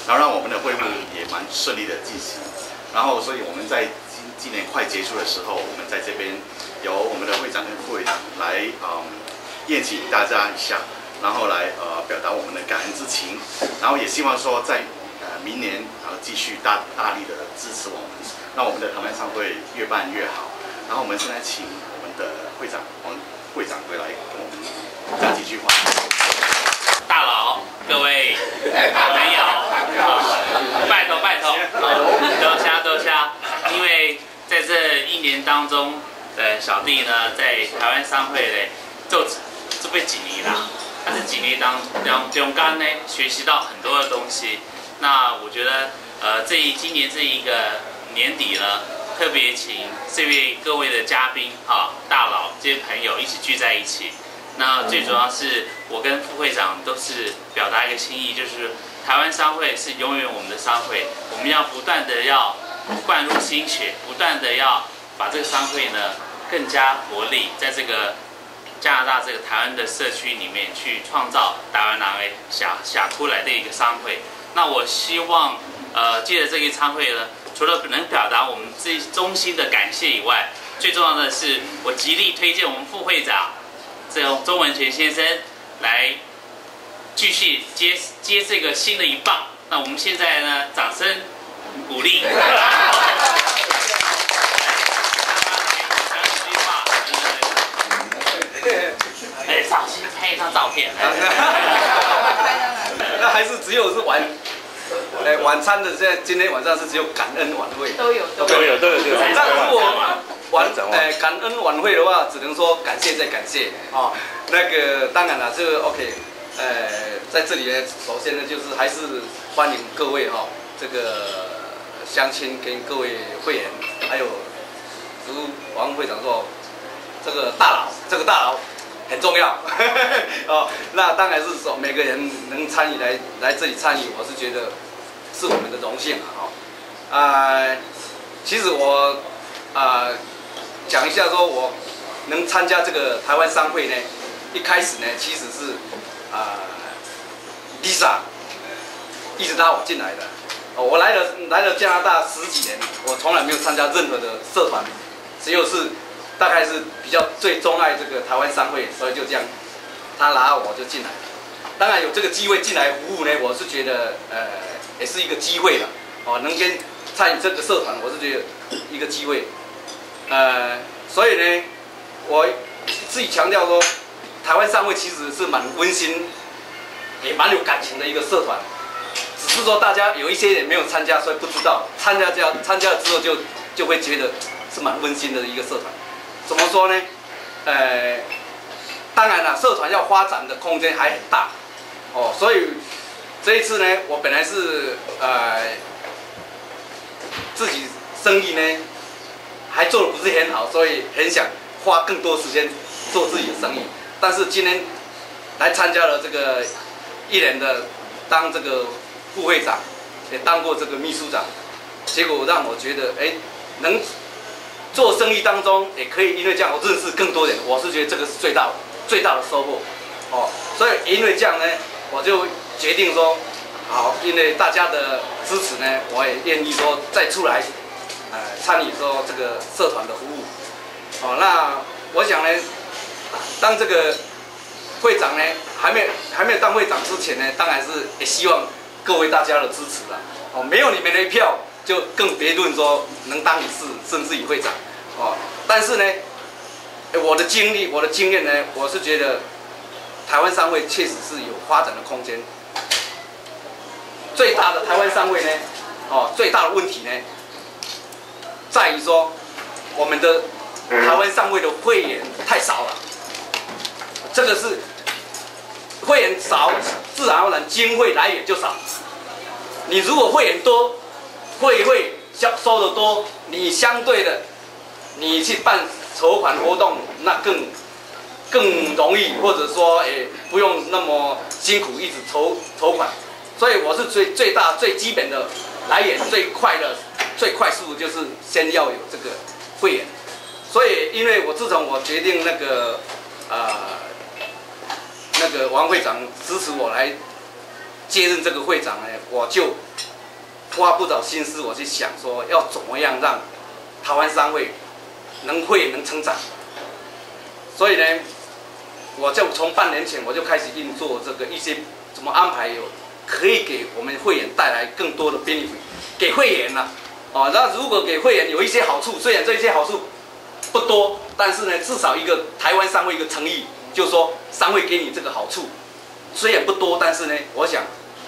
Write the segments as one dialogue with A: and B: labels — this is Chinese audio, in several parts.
A: 然后让我们的会务也蛮顺利的进行。然后，所以我们在今年快结束的时候，我们在这边由我们的会长跟副会长来宴请大家一下，然后来表达我们的感恩之情，然后也希望说在明年继续大力的支持我们，让我们的台湾商会越办越好。然后我们现在请我们的会长王会长回来跟我们讲几句话。
B: 大佬，各位朋友，拜托拜托，多谢，因为在这一年当中，小弟呢在台湾商会呢做被几年啦，但是几年当中间呢学习到很多的东西。那我觉得今年这一个年底呢，特别请各位的嘉宾大佬这些朋友一起聚在一起。那最主要是我跟副会长都是表达一个心意，就是台湾商会是永远我们的商会，我们要不断的要灌入心血，不断的要把这个商会呢更加活力，在这个加拿大这个台湾的社区里面去创造台湾人想出来的一个商会。那我希望借着这个商会呢，除了能表达我们最衷心的感谢以外，最重要的是我极力推荐我们副会长这种周文全先生来继续接这个新的一棒。那我们现在呢，掌声鼓励。拍一张照片。
C: 那还是只有是晚餐的，今天晚上是只有感恩晚会。都有。那如果感恩晚会的话，只能说感谢再感谢啊。那个当然了，这个 OK。在这里呢，首先呢就是还是欢迎各位这个乡亲跟各位会员，还有如王会长说，这个大佬很重要那当然是说每个人能参与来这里参与，我是觉得是我们的荣幸其实我讲一下说，我能参加这个台湾商会呢，一开始呢其实是Lisa 一直拉我进来的。我来了加拿大10几年，我从来没有参加任何的社团，只有是大概是比较最钟爱这个台湾商会，所以就这样，他拉我就进来。当然有这个机会进来服务呢，我是觉得也是一个机会了能跟参与这个社团，我是觉得一个机会。所以呢，我自己强调说，台湾商会其实是蛮温馨，也蛮有感情的一个社团。只是说大家有一些人没有参加，所以不知道。参加了之后就会觉得是蛮温馨的一个社团。怎么说呢？当然了，社团要发展的空间还很大所以这一次呢，我本来是自己生意呢还做得不是很好，所以很想花更多时间做自己的生意。但是今天来参加了这个一年的当这个副会长，也当过这个秘书长，结果让我觉得能做生意当中也可以因为这样我认识更多人，我是觉得这个是最大的收获所以因为这样呢，我就决定说好，因为大家的支持呢，我也愿意说再出来参与说这个社团的服务那我想呢，当这个会长呢还没有当会长之前呢，当然是也希望各位大家的支持了没有你们的一票，就更别论说能当理事甚至于会长但是呢，我的经验呢，我是觉得台湾商会确实是有发展的空间。最大的台湾商会呢最大的问题呢，在于说我们的台湾商会的会员太少了，这个是会员少，自然而然经费来源就少。你如果会员多，会费收得多，你相对的，你去办筹款活动，那更容易，或者说不用那么辛苦一直筹款。所以我是最大最基本的来源，最快速的就是先要有这个会员。所以因为自从我决定那个王会长支持我来接任这个会长呢，我就花不少心思，我去想说要怎么样让台湾商会会员能成长。所以呢，我就从半年前我就开始运作这个一些怎么安排可以给我们会员带来更多的便利，给会员啦。那如果给会员有一些好处，虽然这些好处不多，但是呢，至少一个台湾商会一个诚意，就是说商会给你这个好处，虽然不多，但是呢，我想，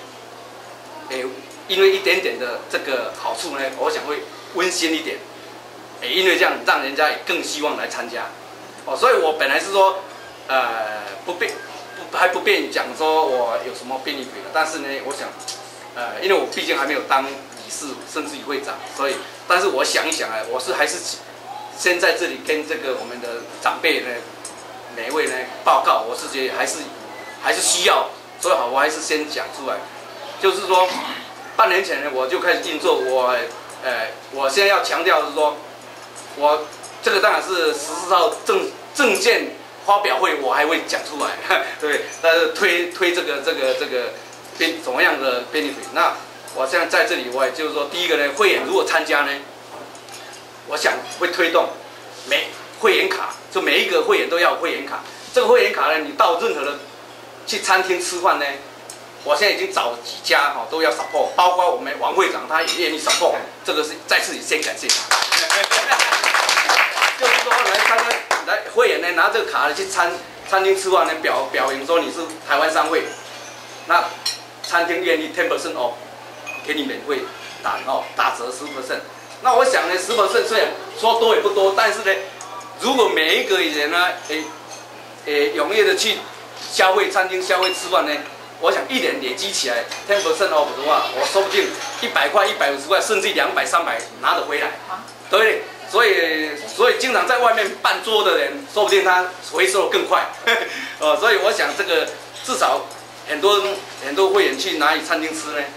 C: 因为一点点的这个好处呢，我想会温馨一点，因为这样让人家也更希望来参加。所以我本来是说，还不便讲说我有什么便利的，但是呢，我想，因为我毕竟还没有当理事，甚至于会长，所以，但是我想一想啊，我还是先在这里跟这个我们的长辈呢，每一位呢报告，我是觉得还是需要，所以好，我还是先讲出来，就是说，半年前呢我就开始运作，我现在要强调的是说，我这个当然是14号政见发表会，我还会讲出来，对，但是推这个怎么样的benefit。那我现在在这里，我也就是说，第一个呢，会员如果参加呢，我想会推动会员卡，就每一个会员都要有会员卡。这个会员卡呢，你到任何的去餐厅吃饭呢，我现在已经找几家都要 support， 包括我们王会长他也愿意 support， 这个是在此先感谢他。就是说来会员呢拿这个卡去餐厅吃饭呢，表明说你是台湾商会，那餐厅愿意 10% off 给你免费打折10%。那我想呢10%虽然说多也不多，但是呢，如果每一个人呢，踊跃的去餐厅消费吃饭呢，我想一年累积起来10% off 的话，我说不定100块、150块，甚至200、300拿得回来，对不对？所以经常在外面办桌的人，说不定他回收更快。所以我想这个至少很多会员去哪里餐厅吃呢，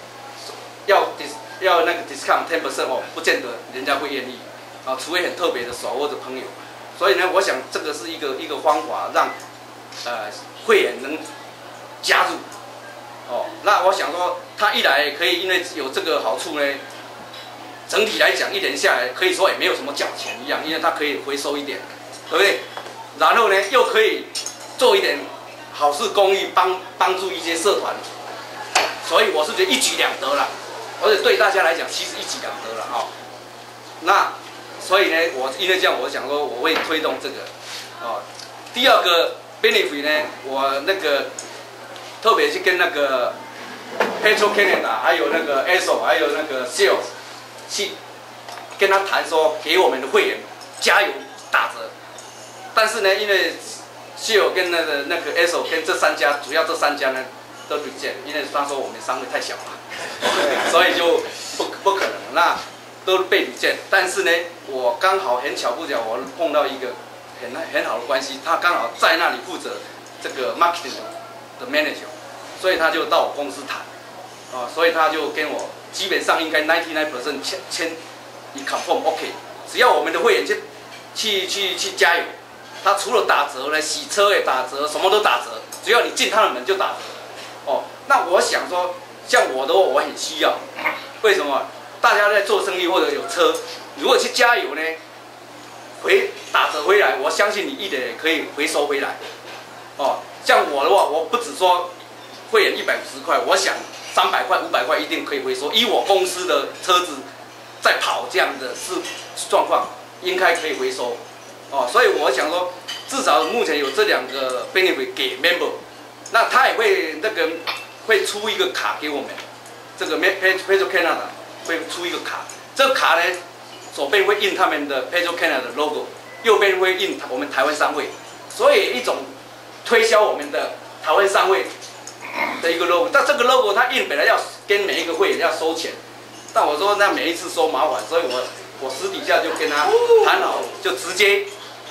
C: 要那个 discount 10% off， 不见得人家会愿意除非很特别的熟或者朋友。所以呢，我想这个是一个方法，让会员能加入。那我想说，他一来可以因为有这个好处呢。整体来讲，一年下来可以说也没有什么缴钱一样，因为它可以回收一点，对不对？然后呢，又可以做一点好事公益，帮助一些社团，所以我是觉得一举两得啦。而且对大家来讲，其实一举两得了那所以呢，我因为这样，我想说我会推动这个第二个 benefit 呢，我那个特别去跟那个 Petro Canada， 还有那个 ESSO， 还有那个 Shell。去跟他谈说，给我们的会员加油打折，但是呢，因为Shell跟那个 ESSO 跟主要这三家呢都reject，因为他说我们商会太小了，所以就不可能，那都被reject。但是呢，我刚好很巧不巧，我碰到一个很好的关系，他刚好在那里负责这个 marketing 的 manager， 所以他就到我公司谈，所以他就跟我。基本上应该 99% 签你 confirm OK， 只要我们的会员去加油，他除了打折呢，洗车也打折，什么都打折，只要你进他的门就打折。那我想说，像我的话，我很需要，为什么？大家在做生意或者有车，如果去加油呢，打折回来，我相信你一点也可以回收回来。像我的话，我不只说会员150块，我想。300块、500块一定可以回收。以我公司的车子在跑这样的状况，应该可以回收。所以我想说，至少目前有这2个 benefit 给 member， 那他也会出一个卡给我们，这个 Petro Canada 会出一个卡，这个卡呢，左边会印他们的 Petro Canada 的 logo， 右边会印我们台湾商会，所以一种推销我们的台湾商会。的一个 logo， 但这个 logo 它印本来要跟每一个会员要收钱，但我说那每一次收麻烦，所以我私底下就跟他谈好，就直接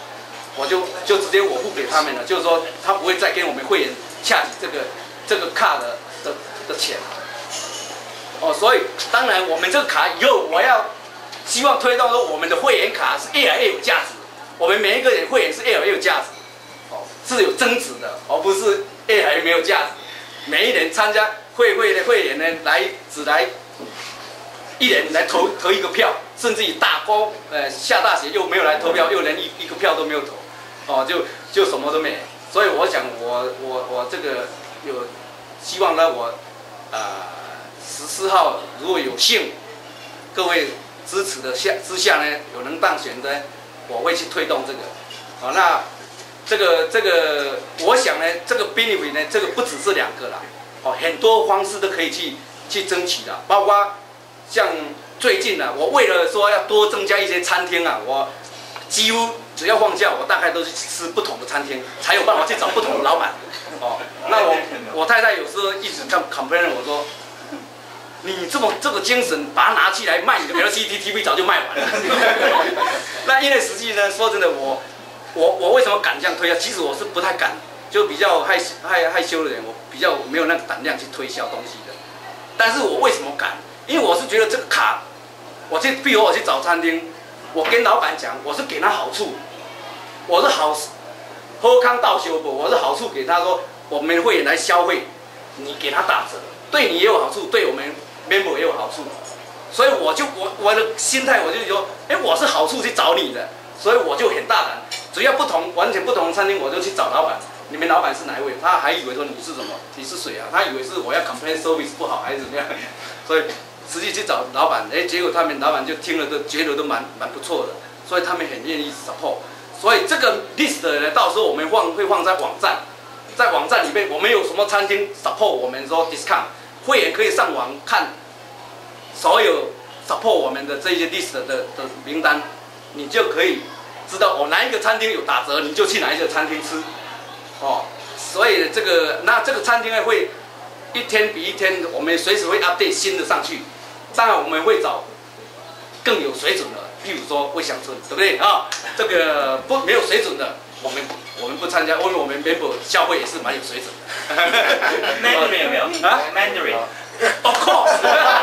C: 我付给他们了，就是说他不会再跟我们会员洽起这个卡的钱。所以当然我们这个卡以后我要希望推动说我们的会员卡是越来越有价值，我们每一个人会员是越来越有价值，是有增值的，而不是越来越没有价值。 每一年参加会的会员呢，只来一人来投一个票，甚至于大锅下大雪又没有来投票，又连一个票都没有投，哦，就什么都没有。所以我想我这个有希望呢，我14号如果有幸各位支持的之下呢，有能当选的，我会去推动这个。好，那这个我想呢，这个 benefit 呢，这个不只是2个啦，哦，很多方式都可以去争取的，包括像最近呢，我为了说要多增加一些餐厅啊，我几乎只要放假，我大概都是吃不同的餐厅，才有办法去找不同的老板。哦，那我太太有时候一直complain我说，你这个精神，把它拿去来卖你的 LCD TV 早就卖完了。那因为实际呢，说真的，我为什么敢这样推销？其实我是不太敢，就比较害羞的人，我比较没有那个胆量去推销东西的。但是我为什么敢？因为我是觉得这个卡，比如我去找餐厅，我跟老板讲，我是给他好处，我是好康到修补，我是好处给他说，我们会员来消费，你给他打折，对你也有好处，对我们 member 也有好处。所以我的心态我就说，我是好处去找你的，所以我就很大胆，只要完全不同的餐厅，我就去找老板。你们老板是哪一位？他还以为说你是什么？你是谁啊？他以为是我要 complain service 不好还是怎么样？所以实际去找老板，结果他们老板就听了都觉得都蛮不错的，所以他们很愿意 support。所以这个 list 呢，到时候我们会放在网站，在网站里面我们有什么餐厅 support 我们说 discount， 会员可以上网看所有 support 我们的这些 list 的名单，你就可以知道哪一个餐厅有打折，你就去哪一个餐厅吃。哦，所以这个餐厅呢会一天比一天，我们随时会 update 新的上去。当然我们会找更有水准的，譬如说味乡村，对不对啊？这个没有水准的，我们不参加，因为我们 member 消费也是蛮有水准的。
B: Mandarin 有没有？啊 ？Mandarin。Of course。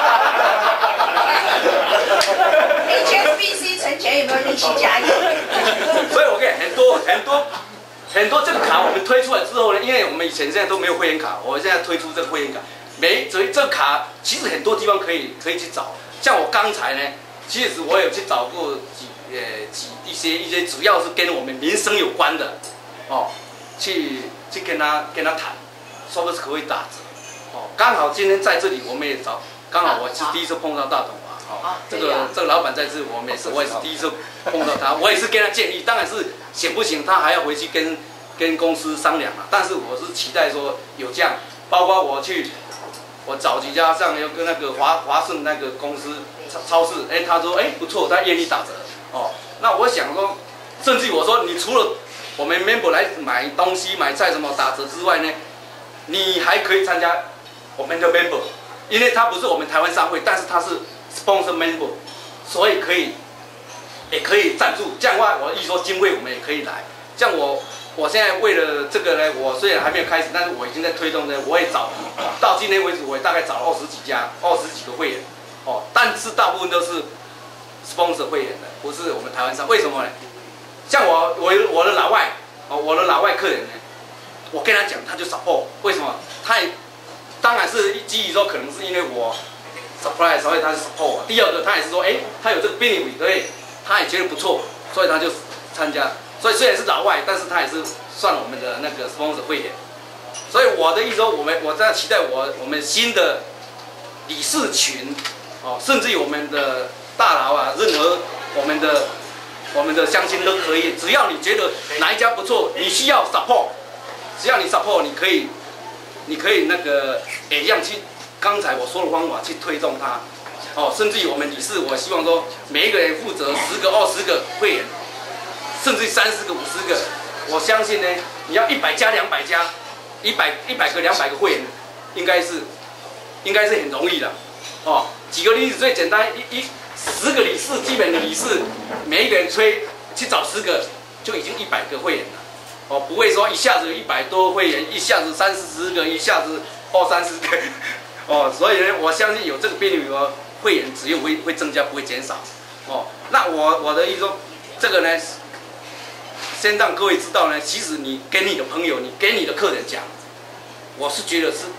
D: HSBC 存钱有没有力气加油？
C: 所以我跟很多这个卡我们推出来之后呢，因为我们以前现在都没有会员卡，我现在推出这个会员卡，所以这个卡其实很多地方可以去找。像我刚才呢，其实我有去找过一些主要是跟我们民生有关的，哦，去跟他谈，说不是可以打折，哦，刚好今天在这里我们也找，刚好我是第一次碰到大同华，哦，这个老板在这，我也是第一次碰到他，我也是跟他建议，当然是行不行，他还要回去跟公司商量嘛。但是我是期待说有这样，包括我找几家像有跟那个华盛那个公司超市，他说不错，他愿意打折哦。那我想说，甚至我说你除了我们 member 来买东西买菜什么打折之外呢，你还可以参加我们的 member， 因为他不是我们台湾商会，但是他是 sponsor member， 所以也可以赞助。这样的话，我一说经费我们也可以来。像我现在为了这个呢，我虽然还没有开始，但是我已经在推动呢。我也找到今天为止，我也大概找了20几个会员，哦，但是大部分都是 sponsor 会员的，不是我们台湾商。为什么呢？像我的老外客人呢，我跟他讲，他就 support。为什么？当然是基于说，可能是因为我 supply， 所以他是 support 我。第二个，他也是说，他有这个 benefit， 对，他也觉得不错，所以他就参加。所以虽然是老外，但是他也是算我们的那个 sponsor 会员。所以我的意思说，我在期待我们新的理事群，哦，甚至于我们的大佬啊，任何我们的乡亲都可以，只要你觉得哪一家不错，你需要 support， 只要你 support， 你可以那个一样去刚才我说的方法去推动它，哦，甚至于我们理事，我希望说每一个人负责10个、20个会员。甚至30个、50个，我相信呢，你要100家、200家，100个、200个会员，应该是很容易的，哦。举个例子，最简单，10个理事，基本的理事，每一个人去找10个，就已经100个会员了，哦，不会说一下子有100多会员，一下子30-40个，一下子20-30个，哦，所以呢，我相信有这个便利额，会员只有会增加，不会减少，哦。那我的意思说，这个呢。先让各位知道呢，其实你跟你的朋友，你跟你的客人讲，我是觉得是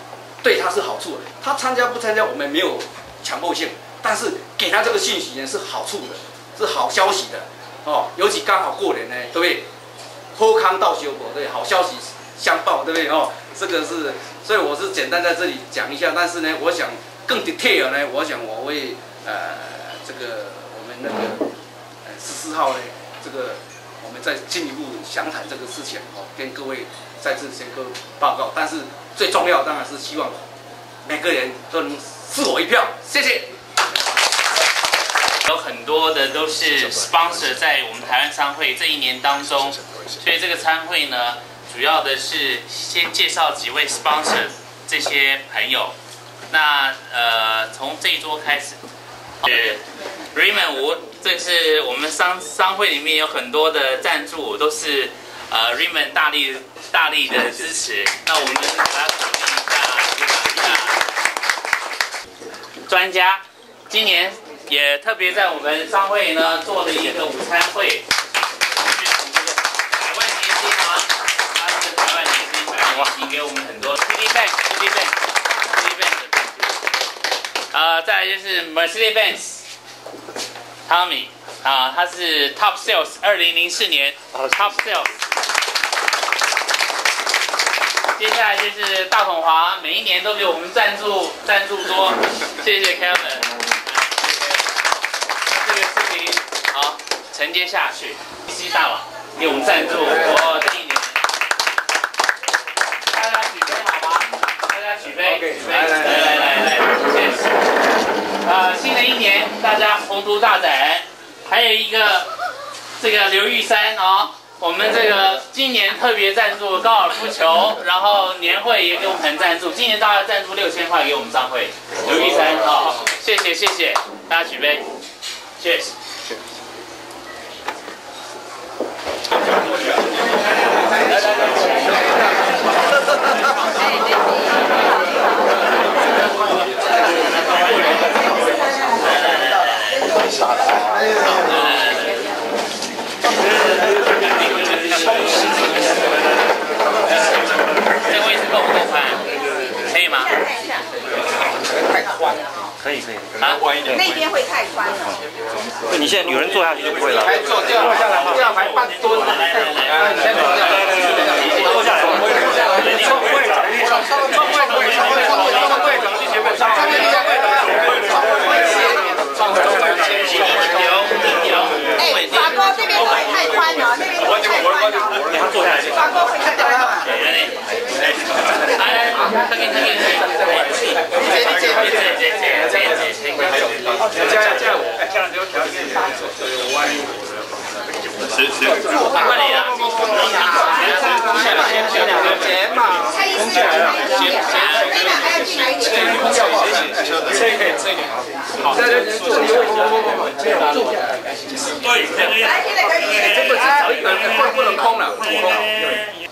C: 对他是好处的。他参加不参加，我们没有强迫性，但是给他这个信息呢是好处的，是好消息的哦。尤其刚好过年呢，对不对？好康到修博，对，好消息相报，对不对？哦，这个是，所以我是简单在这里讲一下，但是呢，我想更 detail 呢，我想我会这个我们那个14号呢，这个我们再进一步详谈这个事情哦，跟各位再次先报告。但是最重要当然是希望每个人都能赐我一票，谢谢。
B: 有很多的都是 sponsor 在我们台湾商会这一年当中，所以这个参会呢，主要的是先介绍几位 sponsor 这些朋友。那从这一桌开始，是 Raymond 吴，这是我们商会里面有很多的赞助，都是Raymond 大力的支持。那我们给他鼓励一下，鼓掌一下。专家，今年也特别在我们商会呢做了一个午餐会，百万年薪啊，他是百万年薪给我们很多 CD Bank 的赞助。再来就是 Mercedes-Benz Tommy 啊，他是 Top Sales 2004年 Top Sales。接下来就是大统华，每一年都给我们赞助多，谢谢 Kevin。这个事情好承接下去，DC 大佬给我们赞助，我这一年，大家举杯好吗？大家举杯，举杯，来，谢谢。新的一年大家宏图大展，还有一个这个刘玉山哦。我们这个今年特别赞助高尔夫球，然后年会也给我们赞助，今年大概赞助6000块给我们商会。刘玉山，好，谢谢，大家举杯 ，Cheers。这个位置够不够宽？可以吗？
E: 太宽了。可以。
B: 啊，
D: 那边会太宽了。
E: 对，你现在有人坐下去就不会了。
C: 坐下来，这样还半蹲。
E: 你先坐下来。坐下来。
D: 法哥这边会太宽了，那边会太宽了。
E: 你还坐下来。
D: 法哥会太宽了。
C: 这个至少一个人不能空了，不能空。